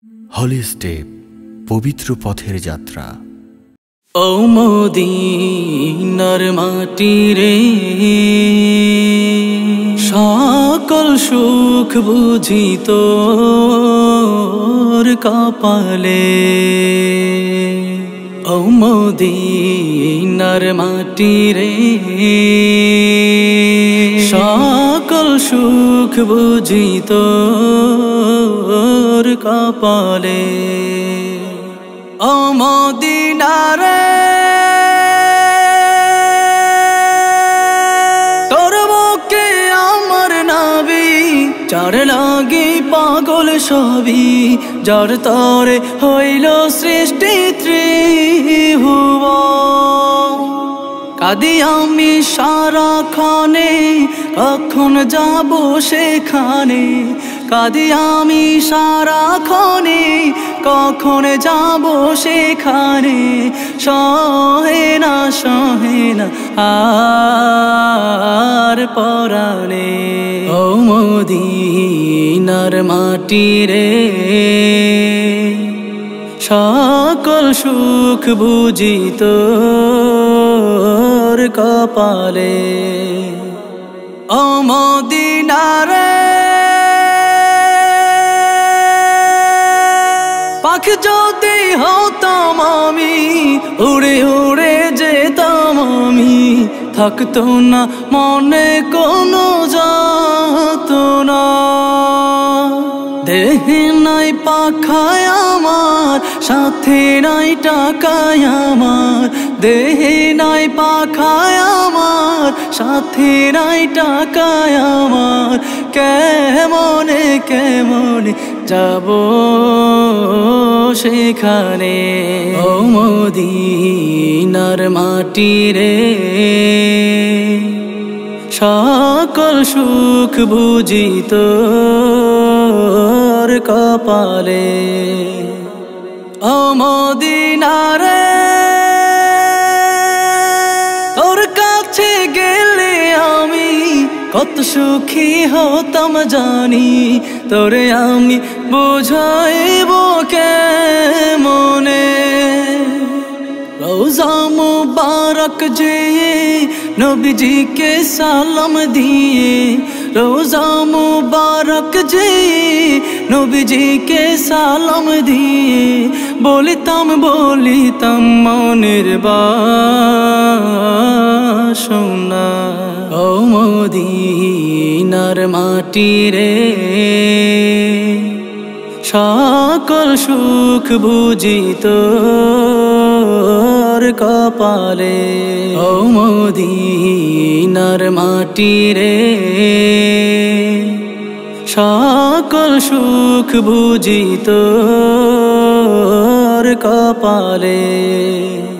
হলি step পবিত্র পথের যাত্রা। ও মদিনার মাটি রে, সকল সুখ বুঝি তোর কপালে। ও মদিনার মাটি রে, সকল সুখ বুঝি তোর কপালে। ও মদিনা রে, তোর বুকে আমার নাবি, যার লাগি পাগল সবই, যার তরে হইল সৃষ্টি ত্রিভুবন। কাঁদি আমি সারাক্ষণে, কখন যাব সেখানে। কাঁদি আমি সারাক্ষণে, কখন যাব সেখানে। সহে না আর পরাণে। ও মদিনার মাটি রে, সকল সুখ বুঝি তোর কপালে। ও মদিনা রে, পাখি যদি হতাম আমি, উড়ে উড়ে যেতাম আমি। থাকতো না মনে কোনো যাতনা। দেহে নাই পাখায় আমার, সাথে নাই টাকায় আমার। দেহে নাই পাখায় আমার, সাথে নাই টাকায় আমার। কেমনে কেমনে যাব সেখানে। ও মদিনার মাটি রে, সকল সুখ বুঝি তোর কপালে। ও মদিনা রে, তোর কাছে গেলে আমি কত সুখী হতাম জানি। তোরে আমি বুঝাইব কেমনে। রোজা মুবারক যে নবীজিকে সালাম দিয়ে, রোজা মুবারক যে নবীজিকে সালাম দিয়ে। বলিতাম মনের বাসনা। ও মদিনার মাটি রে, সকল সুখ বুঝি তোর কপালে। ও মদিনার মাটি রে, সকল সুখ বুঝি তোর কপালে।